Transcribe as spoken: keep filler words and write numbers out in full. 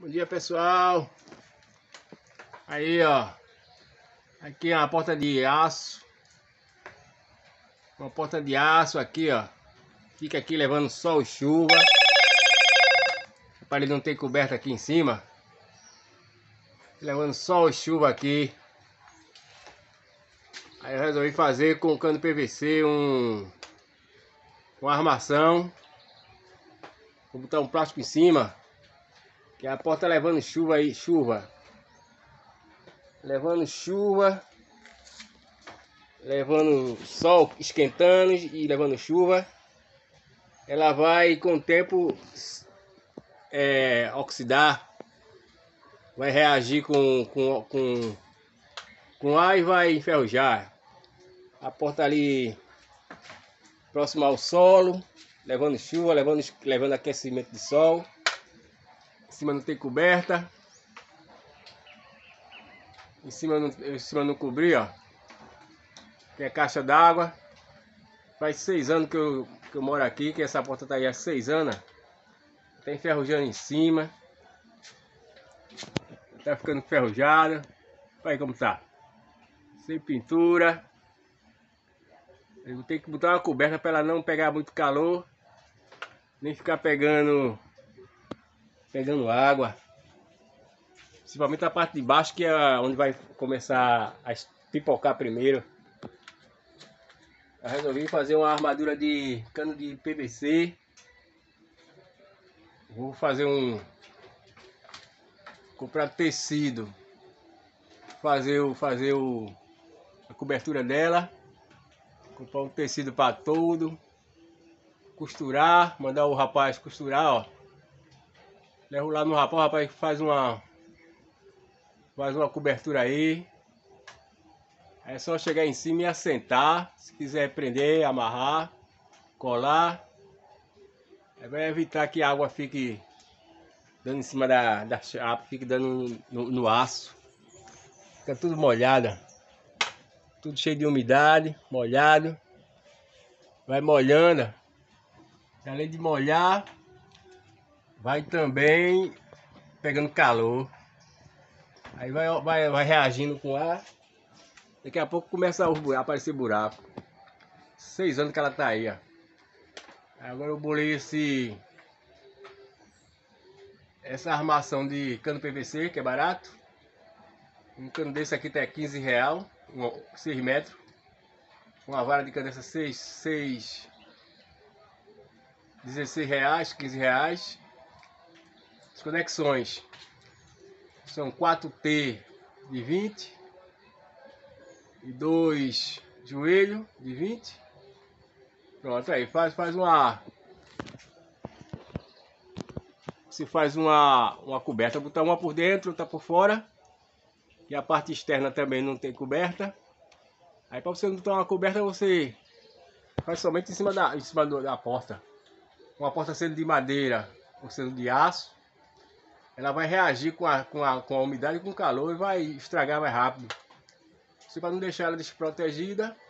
Bom dia, pessoal. Aí, ó, aqui é uma porta de aço, uma porta de aço aqui, ó, fica aqui levando sol e chuva, para ele não ter coberta aqui em cima, levando sol e chuva aqui. Aí eu resolvi fazer com cano P V C um uma armação, vou botar um plástico em cima, que a porta levando chuva aí, chuva, levando chuva, levando sol esquentando e levando chuva. Ela vai com o tempo é, oxidar, vai reagir com, com, com, com ar e vai enferrujar. A porta ali próxima ao solo, levando chuva, levando, levando aquecimento de sol. Em cima não tem coberta. Em cima não, em cima não cobri, ó. Que é caixa d'água. Faz seis anos que eu, que eu moro aqui, que essa porta tá aí há seis anos. Tá enferrujando em cima. Tá ficando enferrujada. Olha aí como tá. Sem pintura. Eu vou ter que botar uma coberta para ela não pegar muito calor, nem ficar pegando pegando água. Principalmente a parte de baixo, que é onde vai começar a pipocar primeiro. Eu resolvi fazer uma armadura de cano de P V C. Vou fazer um... comprar tecido. Fazer o... fazer o... a cobertura dela. Comprar um tecido para todo. Costurar. Mandar o rapaz costurar, ó. Levo lá no rapaz, o rapaz faz uma... faz uma cobertura aí. É só chegar em cima e assentar. Se quiser prender, amarrar, colar. Aí vai evitar que a água fique dando em cima da, da chapa, fique dando no, no aço. Fica tudo molhada. Tudo cheio de umidade, molhado. Vai molhando. Além de molhar, vai também pegando calor. Aí vai, vai, vai reagindo com o ar. Daqui a pouco começa a aparecer buraco. Seis anos que ela tá aí, ó. Agora eu bolei esse... essa armação de cano P V C, que é barato. Um cano desse aqui tá quinze reais, seis metros. Uma vara de cano dessa seis, seis, dezesseis reais, quinze reais. As conexões são quatro T de vinte e dois joelhos de vinte. Pronto, aí faz, faz uma... você faz uma, uma coberta, botar uma por dentro, outra por fora. E a parte externa também não tem coberta. Aí para você não botar uma coberta, você faz somente em cima da, em cima da porta. Uma porta sendo de madeira ou sendo de aço, ela vai reagir com a, com a, com a umidade e com o calor e vai estragar mais rápido. Você, para não deixar ela desprotegida,